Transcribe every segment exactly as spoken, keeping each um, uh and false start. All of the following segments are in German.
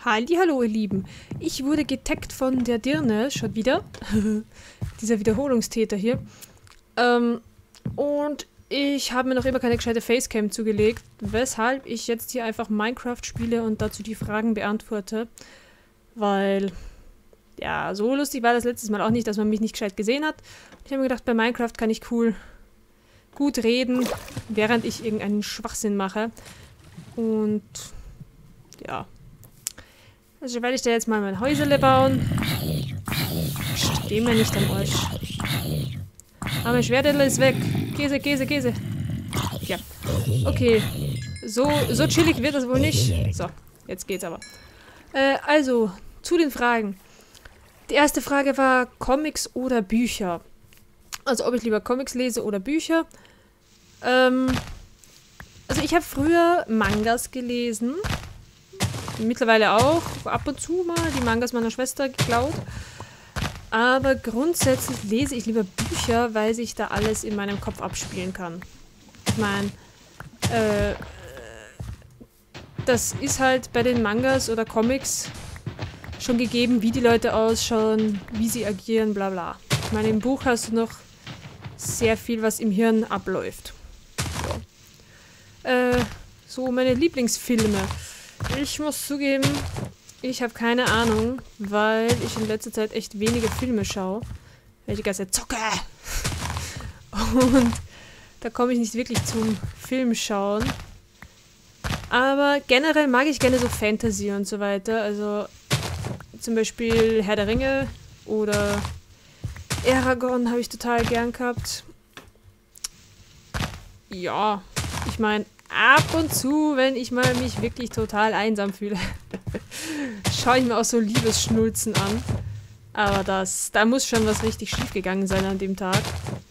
Hallihallo, ihr Lieben. Ich wurde getaggt von der Dirne, schon wieder. Dieser Wiederholungstäter hier. Ähm, und ich habe mir noch immer keine gescheite Facecam zugelegt, weshalb ich jetzt hier einfach Minecraft spiele und dazu die Fragen beantworte. Weil, ja, so lustig war das letztes Mal auch nicht, dass man mich nicht gescheit gesehen hat. Ich habe mir gedacht, bei Minecraft kann ich cool gut reden, während ich irgendeinen Schwachsinn mache. Und, ja. Also werde ich da jetzt mal mein Häuserle bauen. Steh mir nicht am Arsch. Aber mein Schwertele ist weg. Käse, Käse, Käse. Ja. Okay. So, so chillig wird das wohl nicht. So, jetzt geht's aber. Äh, also, zu den Fragen. Die erste Frage war Comics oder Bücher. Also ob ich lieber Comics lese oder Bücher. Ähm, also ich habe früher Mangas gelesen. Mittlerweile auch, ab und zu mal, die Mangas meiner Schwester geklaut. Aber grundsätzlich lese ich lieber Bücher, weil sich da alles in meinem Kopf abspielen kann. Ich meine, äh, das ist halt bei den Mangas oder Comics schon gegeben, wie die Leute ausschauen, wie sie agieren, bla bla. Ich meine, im Buch hast du noch sehr viel, was im Hirn abläuft. So, äh, so meine Lieblingsfilme. Ich muss zugeben, ich habe keine Ahnung, weil ich in letzter Zeit echt wenige Filme schaue. Weil ich die ganze Zeit zocke. Und da komme ich nicht wirklich zum Filmschauen. Aber generell mag ich gerne so Fantasy und so weiter. Also zum Beispiel Herr der Ringe oder Eragon habe ich total gern gehabt. Ja, ich meine, ab und zu, wenn ich mal mich wirklich total einsam fühle, schaue ich mir auch so Liebesschnulzen an. Aber das, da muss schon was richtig schief gegangen sein an dem Tag.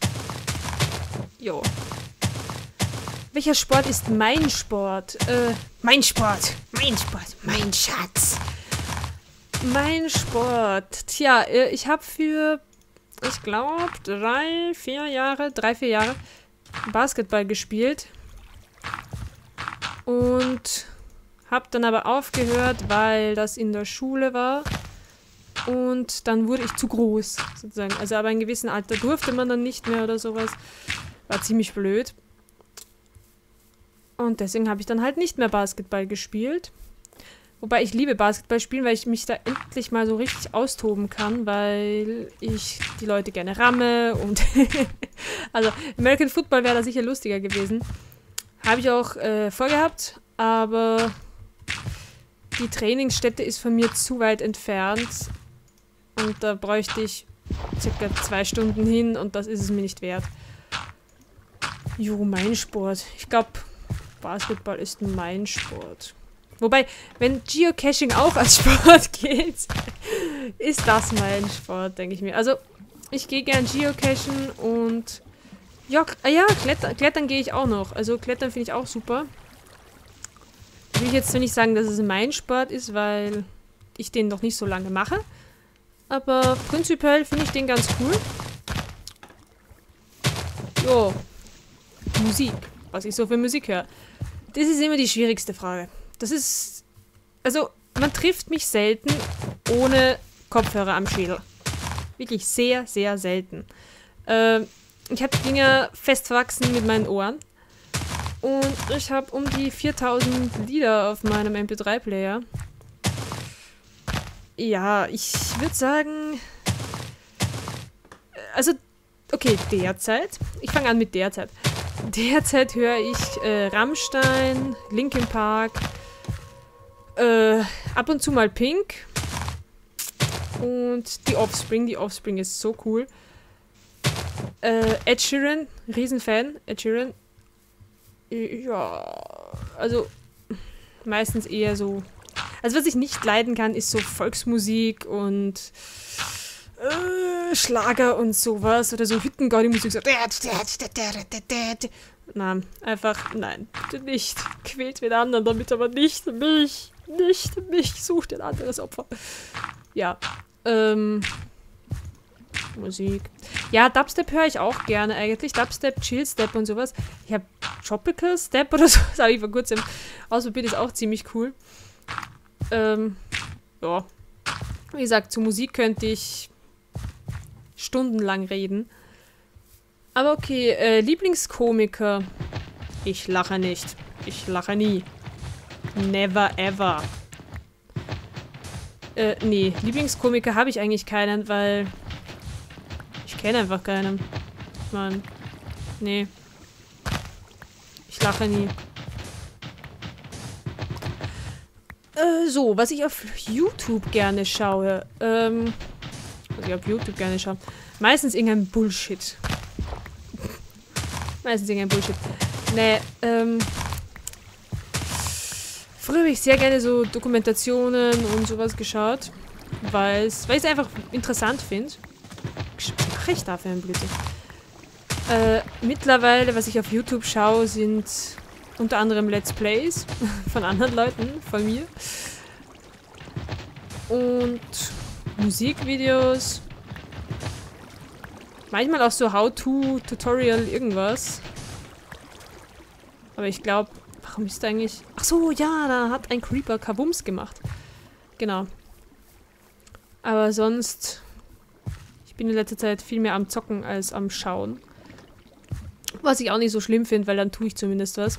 Jo. Welcher Sport ist mein Sport? Äh, mein Sport. Mein Sport. Mein Schatz. Mein Sport. Tja, ich habe für, ich glaube, drei, vier Jahre, drei, vier Jahre Basketball gespielt. Und habe dann aber aufgehört, weil das in der Schule war. Und dann wurde ich zu groß, sozusagen. Also aber in einem gewissen Alter durfte man dann nicht mehr oder sowas. War ziemlich blöd. Und deswegen habe ich dann halt nicht mehr Basketball gespielt. Wobei ich liebe Basketball spielen, weil ich mich da endlich mal so richtig austoben kann, weil ich die Leute gerne ramme und also American Football wäre da sicher lustiger gewesen. Habe ich auch äh, vorgehabt, aber die Trainingsstätte ist von mir zu weit entfernt und da bräuchte ich circa zwei Stunden hin und das ist es mir nicht wert. Jo, mein Sport. Ich glaube, Basketball ist mein Sport. Wobei, wenn Geocaching auch als Sport gilt, ist das mein Sport, denke ich mir. Also, ich gehe gern Geocachen und ja, ja Kletter, Klettern gehe ich auch noch. Also, Klettern finde ich auch super. Will ich jetzt zwar nicht sagen, dass es mein Sport ist, weil ich den noch nicht so lange mache. Aber prinzipiell finde ich den ganz cool. Jo. Musik. Was ich so für Musik höre. Das ist immer die schwierigste Frage. Das ist, also, man trifft mich selten ohne Kopfhörer am Schädel. Wirklich sehr, sehr selten. Äh, ich habe die Dinger fest verwachsen mit meinen Ohren. Und ich habe um die viertausend Lieder auf meinem M P drei Player. Ja, ich würde sagen, also, okay, derzeit. Ich fange an mit derzeit. Derzeit höre ich äh, Rammstein, Linkin Park, Äh, ab und zu mal Pink und die Offspring. Die Offspring ist so cool. Äh, Ed Sheeran, Riesenfan. Ed Sheeran. Ja, also meistens eher so. Also was ich nicht leiden kann, ist so Volksmusik und äh, Schlager und sowas oder so Hüttengaudi-Musik. So. Nein, einfach nein, bitte nicht. Quält den anderen damit, aber nicht mich. Nicht mich, sucht ein anderes Opfer. Ja, ähm, Musik. Ja, Dubstep höre ich auch gerne eigentlich. Dubstep, Chillstep und sowas. Ich habe Tropical Step oder so, das habe ich vor kurzem ausprobiert, ist auch ziemlich cool. Ähm, ja, wie gesagt, zu Musik könnte ich stundenlang reden. Aber okay, äh, Lieblingskomiker. Ich lache nicht. Ich lache nie. Never ever. Äh, nee, Lieblingskomiker habe ich eigentlich keinen, weil ich kenne einfach keinen. Ich meine, nee. Ich lache nie. Äh, so, was ich auf YouTube gerne schaue. Ähm, was ich auf YouTube gerne schaue. Meistens irgendein Bullshit. Meistens irgendein Bullshit. Nee, ähm... früher habe ich sehr gerne so Dokumentationen und sowas geschaut. Weil ich es einfach interessant finde. Was mache ich da für ein Blödsinn? Äh, mittlerweile, was ich auf YouTube schaue, sind unter anderem Let's Plays von anderen Leuten, von mir. Und Musikvideos. Manchmal auch so How-to-Tutorial irgendwas. Aber ich glaube, warum ist da eigentlich... Ach so, ja, da hat ein Creeper Kabums gemacht. Genau. Aber sonst... Ich bin in letzter Zeit viel mehr am Zocken als am Schauen. Was ich auch nicht so schlimm finde, weil dann tue ich zumindest was.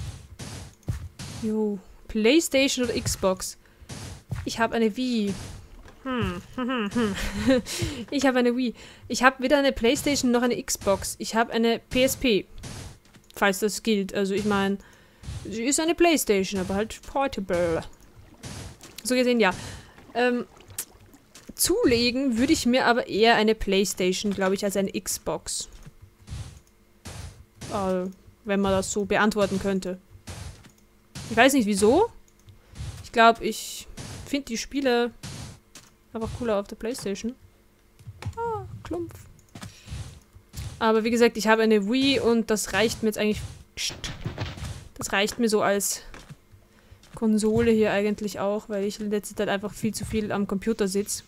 Jo. PlayStation oder Xbox? Ich habe eine Wii. Hm. hm, hm, hm. Ich habe eine Wii. Ich habe weder eine PlayStation noch eine Xbox. Ich habe eine P S P. Falls das gilt. Also ich meine, sie ist eine PlayStation, aber halt portable. So gesehen, ja. Ähm, zulegen würde ich mir aber eher eine PlayStation, glaube ich, als eine Xbox. Äh, wenn man das so beantworten könnte. Ich weiß nicht wieso. Ich glaube, ich finde die Spiele einfach cooler auf der PlayStation. Ah, Klumpf. Aber wie gesagt, ich habe eine Wii und das reicht mir jetzt eigentlich... Das reicht mir so als Konsole hier eigentlich auch, weil ich in letzter Zeit einfach viel zu viel am Computer sitze.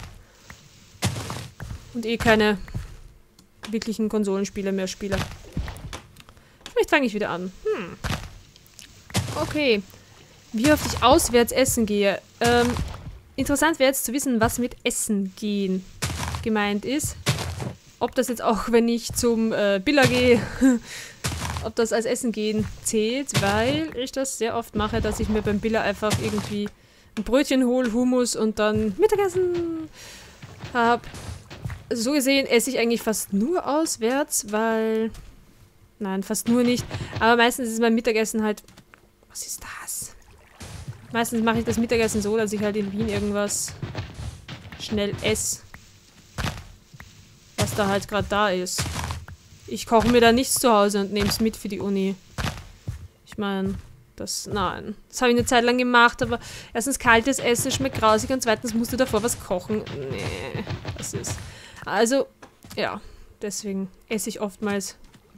Und eh keine wirklichen Konsolenspiele mehr spiele. Vielleicht fange ich wieder an. Hm. Okay. Wie oft ich auswärts essen gehe. Ähm, interessant wäre jetzt zu wissen, was mit Essen gehen gemeint ist. Ob das jetzt auch, wenn ich zum äh, Billa gehe, ob das als Essen gehen zählt, weil ich das sehr oft mache, dass ich mir beim Billa einfach irgendwie ein Brötchen hole, Hummus und dann Mittagessen habe. Also so gesehen esse ich eigentlich fast nur auswärts, weil... Nein, fast nur nicht. Aber meistens ist mein Mittagessen halt... Was ist das? Meistens mache ich das Mittagessen so, dass ich halt in Wien irgendwas schnell esse. Was da halt gerade da ist. Ich koche mir da nichts zu Hause und nehme es mit für die Uni. Ich meine, das... Nein. Das habe ich eine Zeit lang gemacht, aber erstens kaltes Essen schmeckt grausig und zweitens musst du davor was kochen. Nee, das ist... Also, ja. Deswegen esse ich oftmals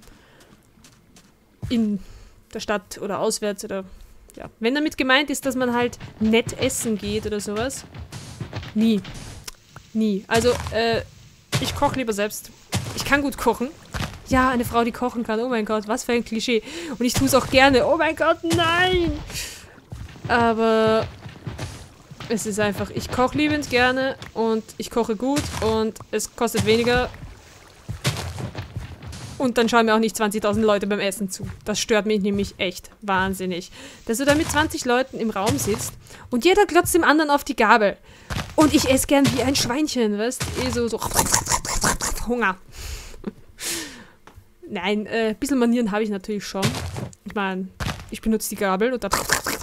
in der Stadt oder auswärts oder... Ja. Wenn damit gemeint ist, dass man halt nett essen geht oder sowas. Nie. Nie. Also, äh... ich koche lieber selbst. Ich kann gut kochen. Ja, eine Frau, die kochen kann. Oh mein Gott, was für ein Klischee. Und ich tue es auch gerne. Oh mein Gott, nein! Aber es ist einfach, ich koche liebend gerne und ich koche gut und es kostet weniger. Und dann schauen mir auch nicht zwanzigtausend Leute beim Essen zu. Das stört mich nämlich echt wahnsinnig. Dass du da mit zwanzig Leuten im Raum sitzt und jeder glotzt dem anderen auf die Gabel. Und ich esse gern wie ein Schweinchen, weißt du? Eh so, so Hunger. Nein, äh, ein bisschen Manieren habe ich natürlich schon. Ich meine, ich benutze die Gabel und da...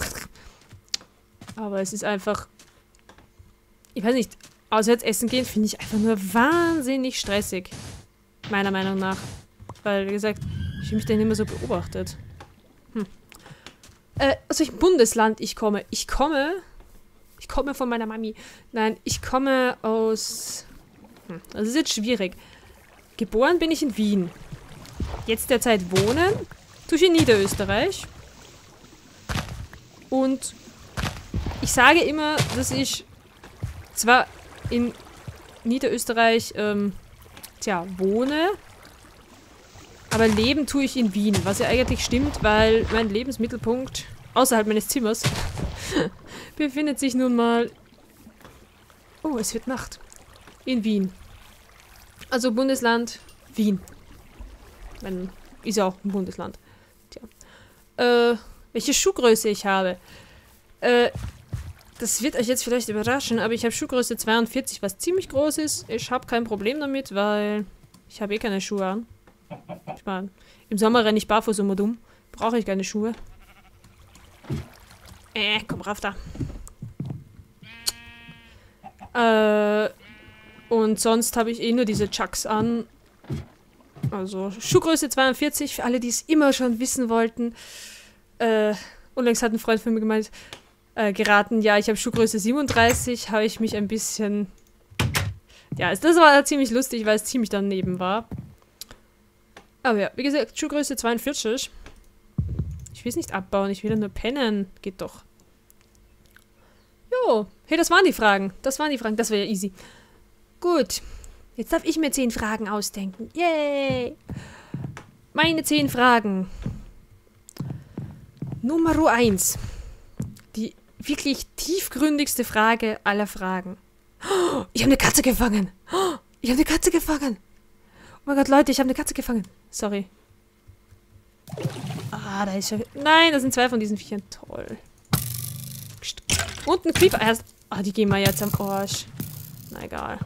Aber es ist einfach... Ich weiß nicht, auswärts essen gehen finde ich einfach nur wahnsinnig stressig. Meiner Meinung nach. Weil, wie gesagt, ich fühle mich dann immer so beobachtet. Hm. Äh, aus welchem Bundesland ich komme? Ich komme... Ich komme von meiner Mami. Nein, ich komme aus... Hm, das ist jetzt schwierig. Geboren bin ich in Wien. Jetzt derzeit wohnen tue ich in Niederösterreich. Und ich sage immer, dass ich zwar in Niederösterreich ähm, tja, wohne, aber leben tue ich in Wien, was ja eigentlich stimmt, weil mein Lebensmittelpunkt außerhalb meines Zimmers befindet sich nun mal Oh, es wird Nacht. In Wien. Also Bundesland Wien. Wenn, ist ja auch ein Bundesland. Tja. Äh, welche Schuhgröße ich habe. Äh, das wird euch jetzt vielleicht überraschen, aber ich habe Schuhgröße zweiundvierzig, was ziemlich groß ist. Ich habe kein Problem damit, weil ich habe eh keine Schuhe an. Ich meine, im Sommer renne ich barfuß immer dumm. Brauche ich keine Schuhe. Äh, komm rauf da. Äh, und sonst habe ich eh nur diese Chucks an. Also Schuhgröße zweiundvierzig, für alle, die es immer schon wissen wollten. Äh, unlängst hat ein Freund von mir gemeint, äh, geraten, ja, ich habe Schuhgröße siebenunddreißig, habe ich mich ein bisschen... Ja, das war ziemlich lustig, weil es ziemlich daneben war. Aber ja, wie gesagt, Schuhgröße zweiundvierzig. Ich will es nicht abbauen, ich will nur pennen. Geht doch. Jo, hey, das waren die Fragen. Das waren die Fragen, das wäre ja easy. Gut, jetzt darf ich mir zehn Fragen ausdenken. Yay! Meine zehn Fragen. Nummer eins. Die wirklich tiefgründigste Frage aller Fragen. Oh, ich habe eine Katze gefangen. Oh, ich habe eine Katze gefangen. Oh mein Gott, Leute, ich habe eine Katze gefangen. Sorry. Ah, da ist ja... Nein, das sind zwei von diesen Viechern. Toll. Und ein Creeper. Erst... Ah, die gehen mir jetzt am Arsch. Na egal.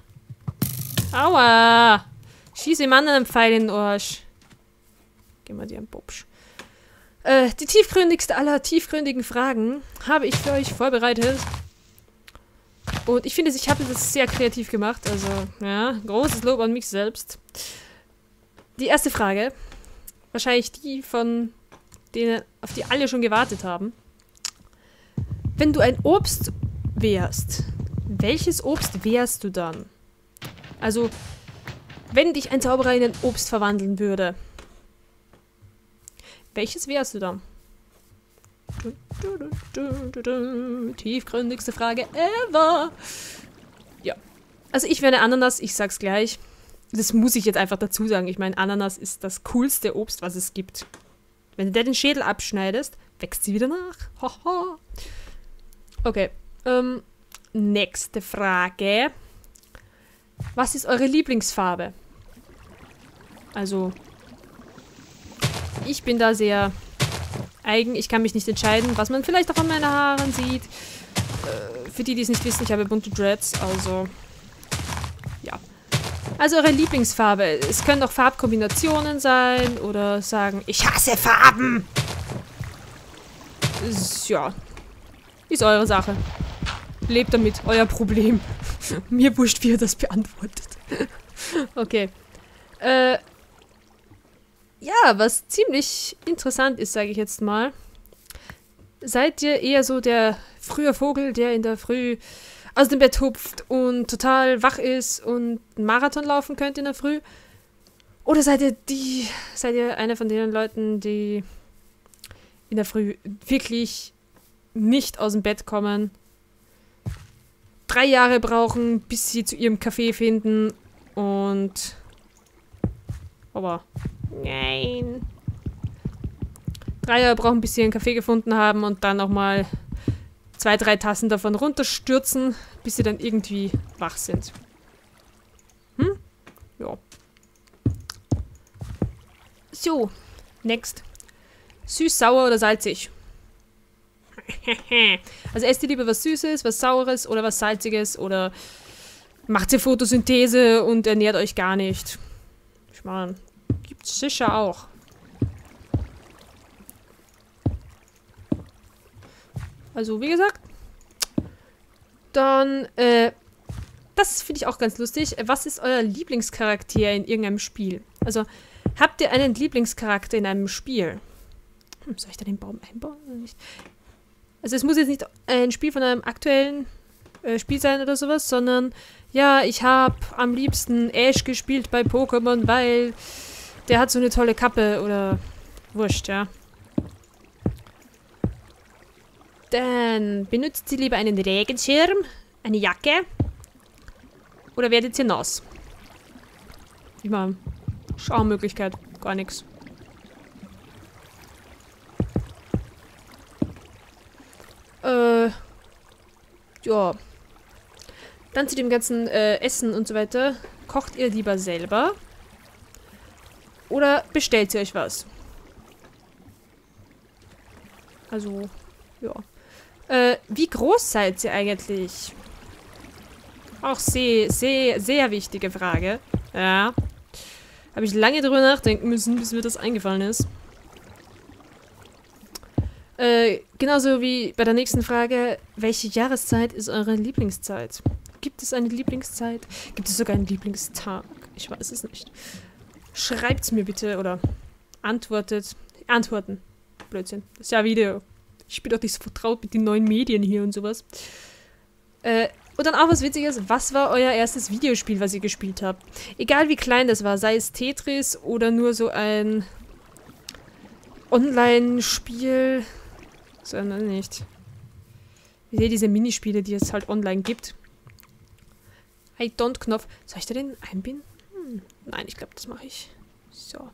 Aua! Schieße ihm anderen Pfeil in den Arsch. Geh mal dir am Bobsch. Äh, die tiefgründigste aller tiefgründigen Fragen habe ich für euch vorbereitet. Und ich finde, ich habe das sehr kreativ gemacht. Also, ja, großes Lob an mich selbst. Die erste Frage, wahrscheinlich die von denen, auf die alle schon gewartet haben. Wenn du ein Obst wärst, welches Obst wärst du dann? Also, wenn dich ein Zauberer in ein Obst verwandeln würde, welches wärst du dann? Du, du, du, du, du. Tiefgründigste Frage ever. Ja. Also ich wäre eine Ananas, ich sag's gleich. Das muss ich jetzt einfach dazu sagen. Ich meine, Ananas ist das coolste Obst, was es gibt. Wenn du dir den Schädel abschneidest, wächst sie wieder nach. Haha. Okay. Ähm, nächste Frage. Was ist eure Lieblingsfarbe? Also, ich bin da sehr eigen. Ich kann mich nicht entscheiden, was man vielleicht auch an meinen Haaren sieht. Äh, für die, die es nicht wissen, ich habe bunte Dreads, also ja. Also eure Lieblingsfarbe. Es können auch Farbkombinationen sein oder sagen, ich hasse Farben. Ist, ja, ist eure Sache. Lebt damit, euer Problem. Mir wurscht, wie ihr das beantwortet. Okay. Äh, ja, was ziemlich interessant ist, sage ich jetzt mal. Seid ihr eher so der frühe Vogel, der in der Früh aus dem Bett hupft und total wach ist und einen Marathon laufen könnt in der Früh? Oder seid ihr die, seid ihr einer von den Leuten, die in der Früh wirklich nicht aus dem Bett kommen, drei Jahre brauchen, bis sie zu ihrem Café finden und... Aber... Nein. Drei Jahre brauchen, bis sie einen Kaffee gefunden haben und dann nochmal zwei, drei Tassen davon runterstürzen, bis sie dann irgendwie wach sind. Hm? Ja. So, next. Süß, sauer oder salzig? Also esst ihr lieber was Süßes, was Saures oder was Salziges oder macht ihr Photosynthese und ernährt euch gar nicht? Ich meine... Gibt's sicher auch. Also, wie gesagt. Dann, äh, das finde ich auch ganz lustig. Was ist euer Lieblingscharakter in irgendeinem Spiel? Also, habt ihr einen Lieblingscharakter in einem Spiel? Hm, soll ich da den Baum einbauen oder nicht? Also, es muss jetzt nicht ein Spiel von einem aktuellen äh, Spiel sein oder sowas, sondern, ja, ich habe am liebsten Ash gespielt bei Pokémon, weil der hat so eine tolle Kappe oder wurscht, ja. Dann benutzt sie lieber einen Regenschirm, eine Jacke oder werdet ihr nass? Ich meine, Schaumöglichkeit, gar nichts. Äh, ja. Dann zu dem ganzen äh, Essen und so weiter. Kocht ihr lieber selber? Oder bestellt ihr euch was? Also, ja. Äh, wie groß seid ihr eigentlich? Auch sehr, sehr, sehr wichtige Frage. Ja. Habe ich lange drüber nachdenken müssen, bis mir das eingefallen ist. Äh, genauso wie bei der nächsten Frage. Welche Jahreszeit ist eure Lieblingszeit? Gibt es eine Lieblingszeit? Gibt es sogar einen Lieblingstag? Ich weiß es nicht. Schreibt's mir bitte oder antwortet. Antworten. Blödsinn. Das ist ja Video. Ich bin doch nicht so vertraut mit den neuen Medien hier und sowas. Äh, und dann auch was Witziges. Was war euer erstes Videospiel, was ihr gespielt habt? Egal wie klein das war, sei es Tetris oder nur so ein Online-Spiel. Sondern nicht. Ich sehe diese Minispiele, die es halt online gibt. I don't Knopf. Soll ich da den einbinden? Hm. Nein, ich glaube, das mache ich. So.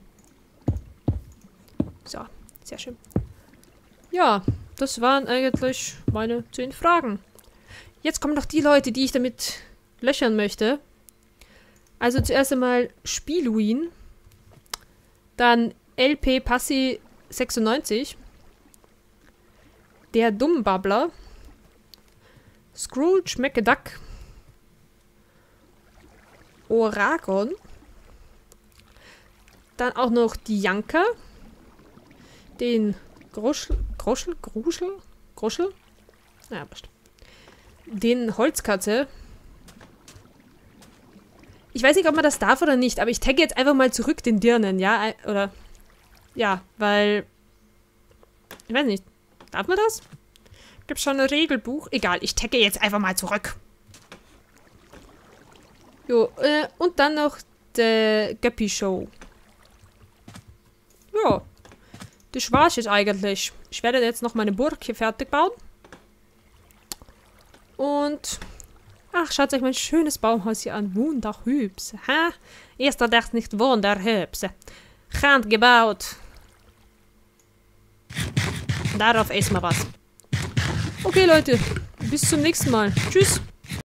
So, sehr schön. Ja, das waren eigentlich meine zehn Fragen. Jetzt kommen noch die Leute, die ich damit löchern möchte. Also zuerst einmal Spieluin. Dann L P Passi sechsundneunzig. Der Dummbabbler. Scrooge McDuck. Oragon. Dann auch noch die Janka. Den Groschel, Groschel, Gruschel, Groschel? Ja, passt. Den Holzkatze. Ich weiß nicht, ob man das darf oder nicht, aber ich tagge jetzt einfach mal zurück den Dirnen, ja? Oder, ja, weil, ich weiß nicht, darf man das? Gibt's schon ein Regelbuch? Egal, ich tagge jetzt einfach mal zurück. Jo, äh, und dann noch der Guppy Show. Ja. Das war's jetzt eigentlich. Ich werde jetzt noch meine Burg hier fertig bauen. Und... Ach, schaut euch mein schönes Baumhaus hier an. Wunderhübsch. Ha? Ist das nicht wunderhübsch? Handgebaut. Darauf essen wir was. Okay, Leute. Bis zum nächsten Mal. Tschüss.